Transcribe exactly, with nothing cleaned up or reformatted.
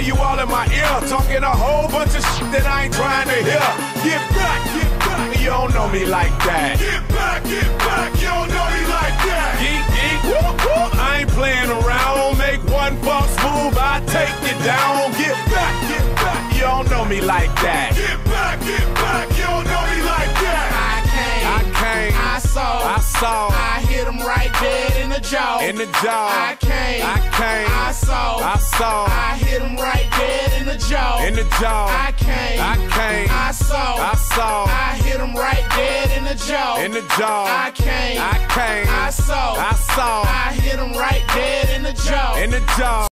you all in my ear, talking a whole bunch of shit that I ain't trying to hear. Get back, get back, you don't know me like that. Get back, get back, you don't know me like that. Geek, geek, whoop, whoop, I ain't playing around. Make one false move, I take you down. Get back, get back, you don't know me like that. Get back, get back, you don't know me like that. I came, I came, I saw, I saw, I hit him right dead in the jaw. in the jaw. I came, I came, I saw, I saw, I hit him right dead in the jaw. in the jaw. I came, I came, I saw, I saw, I hit him right dead in the jaw. in the jaw. I came, I came, I saw, I saw, I hit him right dead in the jaw. in the jaw.